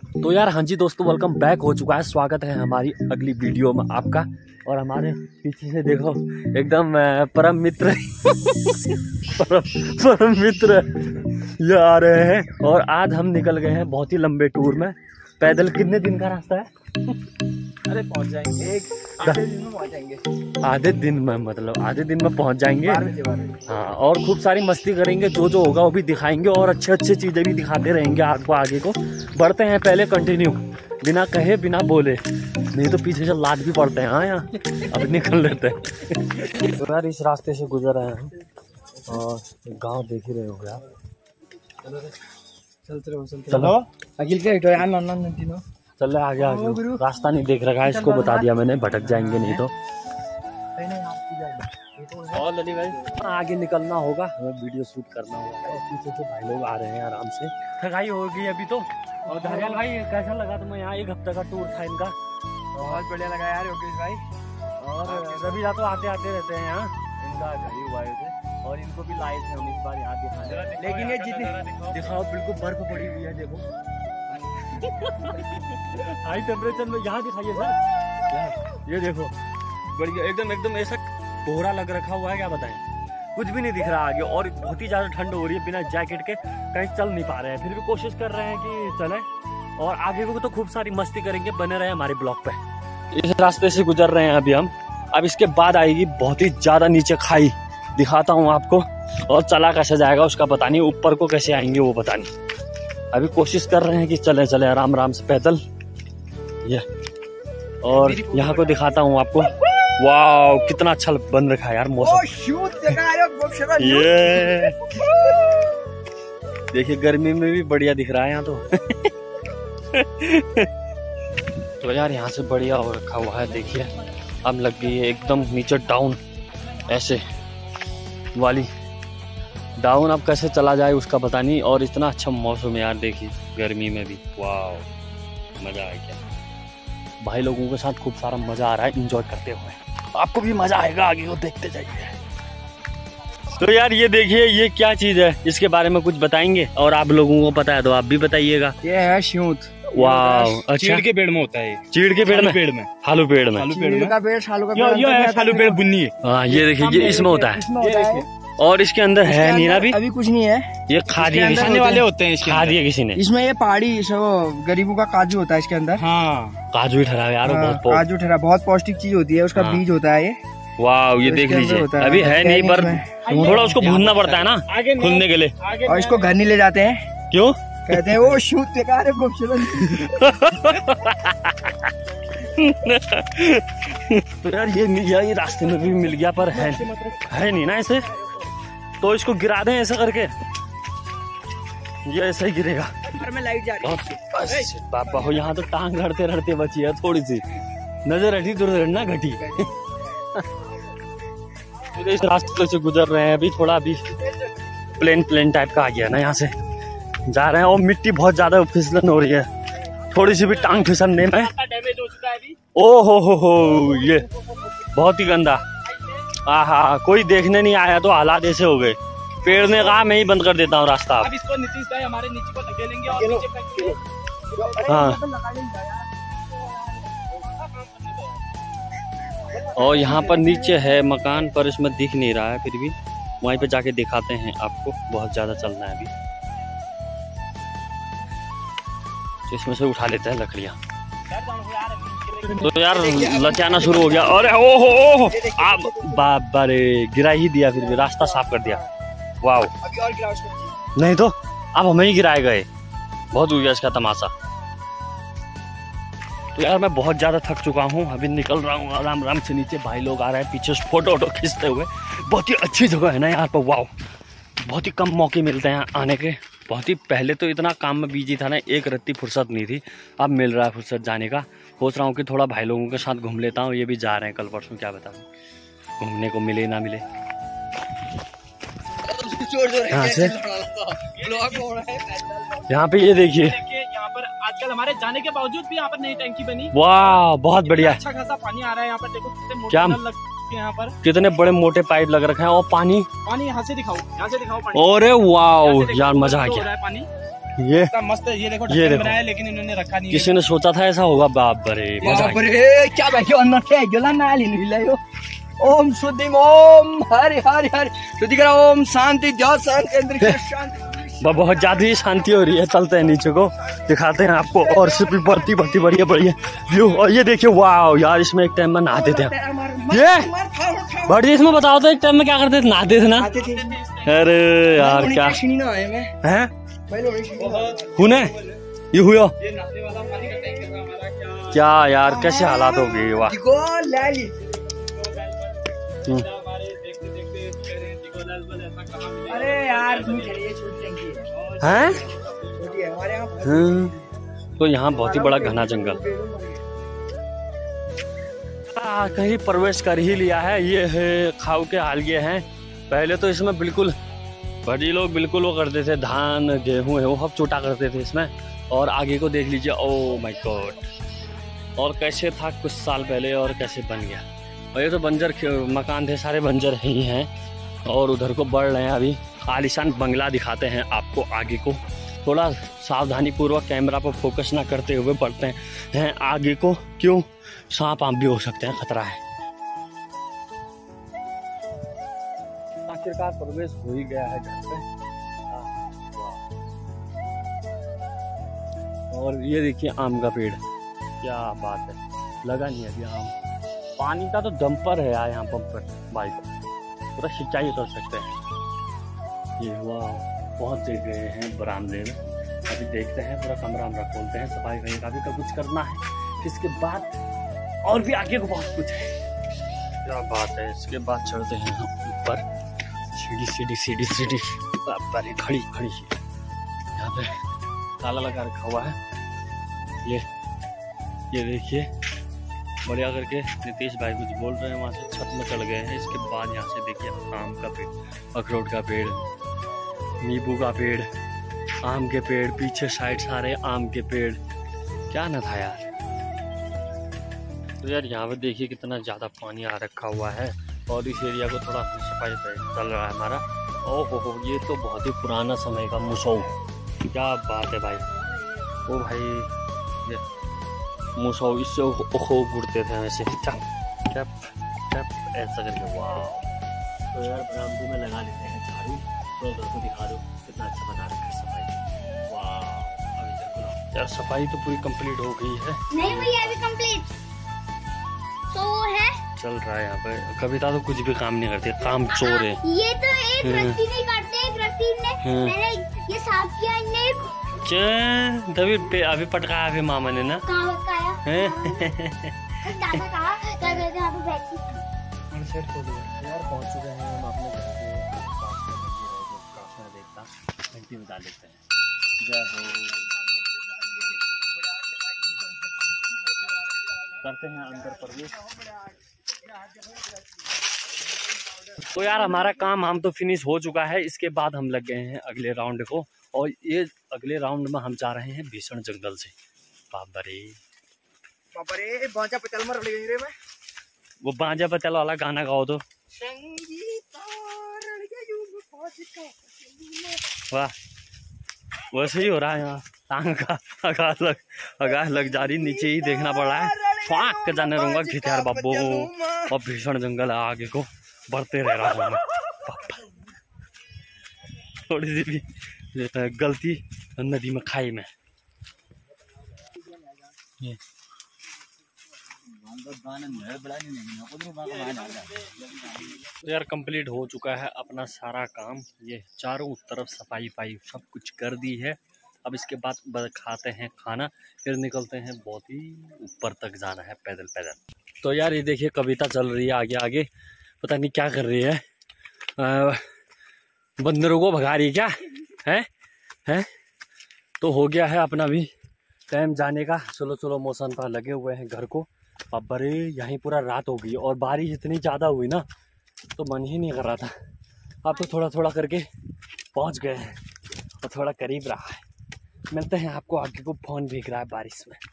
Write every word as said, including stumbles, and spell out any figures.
तो यार हाँ जी दोस्तों, वेलकम बैक हो चुका है। स्वागत है हमारी अगली वीडियो में आपका। और हमारे पीछे से देखो एकदम परम मित्र परम परम मित्र ये आ रहे हैं। और आज हम निकल गए हैं बहुत ही लंबे टूर में। पैदल कितने दिन का रास्ता है? अरे पहुंच जाएंगे, एक आधे दिन में पहुंच जाएंगे। आधे दिन में मतलब आधे दिन में पहुंच जाएंगे। हाँ, और खूब सारी मस्ती करेंगे, जो जो होगा वो भी दिखाएंगे और अच्छे अच्छे चीजें भी दिखाते रहेंगे आपको। आगे को बढ़ते हैं, पहले कंटिन्यू बिना कहे बिना बोले, नहीं तो पीछे से लाद भी पड़ते हैं। हाँ यहाँ अब निकल लेते हैं। तो यार इस रास्ते से गुजर रहे हैं और गाँव देख ही रहे हो गया। चलते रहो चलते चलो अखिल के यार नन्ना नन्टी नो चल रहे आगे आगे। रास्ता नहीं देख रखा है, इसको बता दिया मैंने, भटक जाएंगे नहीं तो। और लली भाई आगे निकलना होगा, हमें वीडियो शूट करना होगा। और पीछे से भाई लोग आ रहे हैं आराम से। थकाई होगी अभी तो। और धारियाल भाई कैसा लगा तुम्हें? यहाँ एक हफ्ते का टूर था इनका। बहुत बढ़िया लगा यार योगेश भाई। और रवि तो आते आते रहते हैं यहाँ, इनका घर ही हुआ है। और इनको भी लाए थे हम इस बार यहाँ दिखाने। लेकिन ये जितने दिखाओ, बिल्कुल बर्फ पड़ी हुई है देखो। हाई टेम्परेचर में यहाँ दिखाइए सर। ये देखो बढ़िया एकदम एकदम ऐसा कोहरा लग रखा हुआ है, क्या बताएं, कुछ भी नहीं दिख रहा आगे। और बहुत ही ज्यादा ठंड हो रही है, बिना जैकेट के कहीं चल नहीं पा रहे हैं। फिर भी कोशिश कर रहे हैं कि चले। और आगे को तो खूब सारी मस्ती करेंगे, बने रहे हमारे ब्लॉग पे। इस रास्ते से गुजर रहे हैं अभी हम। अब इसके बाद आएगी बहुत ही ज्यादा नीचे खाई, दिखाता हूँ आपको। और चला कैसे जाएगा उसका पता नहीं, ऊपर को कैसे आएंगे वो पता नहीं। अभी कोशिश कर रहे हैं कि चले चले आराम आराम से पैदल। ये और यहाँ को दिखाता हूँ आपको। वाह कितना अच्छा बन रखा है यार मौसम। ये देखिए गर्मी में भी बढ़िया दिख रहा है यहाँ तो। तो यार यहाँ से बढ़िया हो रखा हुआ है, देखिए अब लग गई है एकदम नीचे डाउन ऐसे वाली। डाउन अब कैसे चला जाए उसका पता नहीं। और इतना अच्छा मौसम है यार, देखिए गर्मी में भी। वाह मजा आ गया। भाई लोगों के साथ खूब सारा मजा आ रहा है एंजॉय करते हुए। आपको भी मजा आएगा, आगे को देखते जाइए। तो यार ये देखिए ये क्या चीज है, इसके बारे में कुछ बताएंगे? और आप लोगों को पता है तो आप भी बताइएगा। ये है श्यूत। वाह अच्छा, चीड़ के पेड़ में होता है। चीड़ के पेड़ में पेड़ में हालू पेड़ में हालू पेड़ में का पेड़ सालू का यो यो है सालू पेड़ बुन्नी है। हाँ ये देखिए ये इसमें होता है। और इसके अंदर है नहीं ना अभी अभी कुछ नहीं है। ये खा दिया खाने वाले होते हैं इसके खा दिया किसी ने। इसमें ये पहाड़ी सब गरीबों का काजू होता है इसके अंदर। हाँ काजू ही ठहरा यार, हाँ, बहुत काजू ठहरा बहुत पौष्टिक चीज होती है, उसका हाँ। बीज होता है ये। वाह ये देख लीजिए अभी है नहीं, पर थोड़ा उसको भूनना पड़ता है ना खुलने के लिए। और इसको घर नहीं ले जाते हैं, क्यों? कहते हैं वो शूट बेकार है खूबसूरत। तो यार ये मिल गया, ये रास्ते में भी मिल गया, पर है है नहीं ना ऐसे। तो इसको गिरा दें ऐसा करके, ये ऐसा ही गिरेगा। में लाइट जा रही है। पापा हो यहाँ तो टांग रड़ते रड़ते बची है, थोड़ी सी नजर हटी दुर्घटना घटी। तो इस रास्ते से गुजर रहे हैं अभी, थोड़ा अभी प्लेन प्लेन टाइप का आ गया ना, यहाँ से जा रहे हैं। और मिट्टी बहुत ज्यादा फिसलन हो रही है, थोड़ी सी भी टांग फिसलने में डैमेज हो चुका है अभी। ओ हो हो हो ये बहुत ही गंदा। आहा कोई देखने नहीं आया तो हालात ऐसे हो गए। पेड़ ने कहा मैं ही बंद कर देता हूँ रास्ता। अब इसको नीचे से हमारे नीचे को धकेलेंगे और नीचे फेंकेंगे। हाँ और यहाँ पर नीचे है मकान, पर इसमें दिख नहीं रहा है, फिर भी वहीं पे जाके दिखाते हैं आपको। बहुत ज्यादा चलना है अभी, तो इसमें से उठा लेते हैं लकड़ियाँ। तो यार लचाना शुरू हो गया। अरे ओहो ओहो आप बाबा रे, गिरा ही दिया, फिर भी रास्ता साफ कर दिया। वाह नहीं तो अब हमें ही गिराए गए, बहुत हो गया इसका तमाशा। तो यार मैं बहुत ज्यादा थक चुका हूँ, अभी निकल रहा हूँ आराम आराम से नीचे। भाई लोग आ रहे हैं पीछे फोटो वोटो खींचते हुए। बहुत ही अच्छी जगह है ना यहाँ पर। वाह बहुत ही कम मौके मिलते हैं आने के। बहुत ही पहले तो इतना काम में बिजी था ना, एक रत्ती फुर्सत नहीं थी। अब मिल रहा है फुर्सत जाने का। सोच रहा हूँ कि थोड़ा भाई लोगों के साथ घूम लेता हूँ। ये भी जा रहे हैं कल परसों, क्या बताऊँ घूमने को मिले ना मिले। यहाँ से यहाँ पे ये देखिए, यहाँ पर आजकल हमारे जाने के बावजूद भी यहाँ पर नई टैंकी बनी। वाह बहुत बढ़िया, अच्छा खासा पानी आ रहा है यहाँ पर। देखो कितने मोटे क्या नल लग चुके हैं यहाँ पर, कितने बड़े मोटे पाइप लग रखे हैं। और पानी पानी यहाँ से दिखाओ, यहाँ से दिखाओ पानी। अरे वाह यार मजा आ गया। पानी ये इतना मस्त है, ये देखो ये ढक्कन देखो। बनाया लेकिन इन्होंने रखा नहीं है। किसी ने सोचा था ऐसा होगा? बाप रे मजा आ गया। बापरे क्या बैठे अन्ना के गेला ना लिन हिलायो ओम शुद्धिम ओम हरि हरि हरि शुद्धि करा ओम शांति ज्ञान शांति अंतरिक्ष शांति। ब- बहुत ज्यादा ही शांति हो रही है। चलते हैं नीचे को, दिखाते हैं आपको और सिर्फ बढ़ती बढ़ती बढ़िया बढ़िया व्यू। और ये देखिए वाह यार, इसमें एक टाइम में नहाते थे ये बड़ी। इसमें बताओ तो एक टाइम में क्या करते थे? नहाते थे ना? अरे यार क्या है हुने ये हुआ ये नहाने वाला पानी का टैंकर था हमारा। क्या क्या यार, कैसे हालात हो गए। वाह हम्म। हमारे देखते देखते कह रहे हैं देखो लाल बल ऐसा कहाँ मिलेगा? अरे यार दूर चलिए छोटी टंकी है हैं? छोटी है हमारे यहाँ। हम्म, तो यहाँ बहुत ही बड़ा घना जंगल। आ, कहीं प्रवेश कर ही लिया है। ये है खाऊ के हालिये हैं। पहले तो इसमें बिल्कुल बड़ी लोग बिल्कुल वो करते थे, धान गेहूं है वो सब चोटा करते थे इसमें। और आगे को देख लीजिए, ओ माय गॉड। और कैसे था कुछ साल पहले और कैसे बन गया। और ये तो बंजर मकान थे, सारे बंजर ही हैं। और उधर को बढ़ रहे हैं अभी, आलीशान बंगला दिखाते हैं आपको आगे को। थोड़ा सावधानी पूर्वक कैमरा पर फोकस ना करते हुए बढ़ते हैं आगे को, क्यों सांप आम भी हो सकते हैं, खतरा है। आखिरकार प्रवेश हो ही गया है घर पे। और ये देखिए आम का पेड़, क्या बात है, लगा नहीं अभी आम। पानी का तो डंपर है यार यहाँ पंपर बाइक, पूरा सिंचाई कर सकते हैं। ये हुआ पहुंच गए हैं बरामदे में। अभी देखते हैं, पूरा कमरा वमरा खोलते हैं, सफाई वफाई का भी कुछ करना है। इसके बाद और भी आगे को बहुत कुछ है, क्या बात है। इसके बाद चढ़ते हैं हम ऊपर, सीढ़ी सीढ़ी सीढ़ी सीढ़ी पर खड़ी खड़ी यहाँ पे ताला लगा रखा हुआ है। ये ये देखिए बढ़िया करके नीतीश भाई कुछ बोल रहे हैं, वहाँ से छत में चढ़ गए हैं। इसके बाद यहाँ से देखिए आम का पेड़, अखरोट का पेड़, नींबू का पेड़, आम के पेड़, पीछे साइड सारे आम के पेड़, क्या न था यार। तो यार यहाँ पे देखिए कितना ज़्यादा पानी आ रखा हुआ है। और इस एरिया को थोड़ा सफाई चल रहा है हमारा। ओहो हो, ये तो बहुत ही पुराना समय का मुसौ, क्या बात है भाई। ओ भाई ये मुसौ, इससे ओहो उड़ते थे वैसे, टप टप टप ऐसा करके। वाह, तो यार बरामदे में लगा लेते हैं झाड़ू। तो घर को दिखा दो कितना अच्छा बना रखा है सफाई। वाह, अभी तक यार सफाई तो पूरी कंप्लीट हो गई है। नहीं भैया अभी कंप्लीट तो है, चल रहा है यहाँ पे। कविता तो कुछ भी काम नहीं करती, काम चोर है। ये तो एक व्यक्ति नहीं करते, एक व्यक्ति ने मैंने ये साफ किया, इनने क्या तभी पे अभी पटका अभी मामा ने ना कहाँ बताया दादा कहा क्या कहते हैं, यहाँ पे बैठी यार पहुंच चुके हैं हम अपने घर के पास में। मंदिर है जो प्रार्थना देखता, घंटी बजा लेते हैं। जय हो, करते हैं अंदर प्रवेश। तो यार हमारा काम हम तो फिनिश हो चुका है। इसके बाद हम लग गए हैं अगले राउंड को। और ये अगले राउंड में हम जा रहे हैं भीषण जंगल से। बाबरे बापरे बांचा पचल मर गई रे मैं। वो बांजा पचल वाला गाना गाओ तो। वाह, वैसे ही हो रहा है यहाँ। टांग का आगाज लग आगाज लग जा रही, नीचे ही देखना पड़ रहा है। फाक के जाने रहूंगा घिथियार बाबू। और भीषण जंगल है, आगे को बढ़ते रह रहा हूँ मैं। थोड़ी सी भी गलती नदी में, खाई में। ये तो यार कंप्लीट हो चुका है अपना सारा काम। ये चारों तरफ सफाई पाई सब कुछ कर दी है। अब इसके बाद खाते हैं खाना, फिर निकलते हैं। बहुत ही ऊपर तक जाना है पैदल पैदल। तो यार ये देखिए कविता चल रही है आगे आगे, पता नहीं क्या कर रही है। आ, बंदरों को भगा रही है क्या है है तो हो गया है अपना भी टाइम जाने का। चलो चलो मौसम पर लगे हुए हैं घर को। अब बड़े यहीं पूरा रात हो गई और बारिश इतनी ज़्यादा हुई ना, तो मन ही नहीं कर रहा था। अब तो थोड़ा थोड़ा करके पहुंच गए हैं और थोड़ा करीब रहा है। मिलते हैं आपको आगे को, फोन भीग रहा है बारिश में।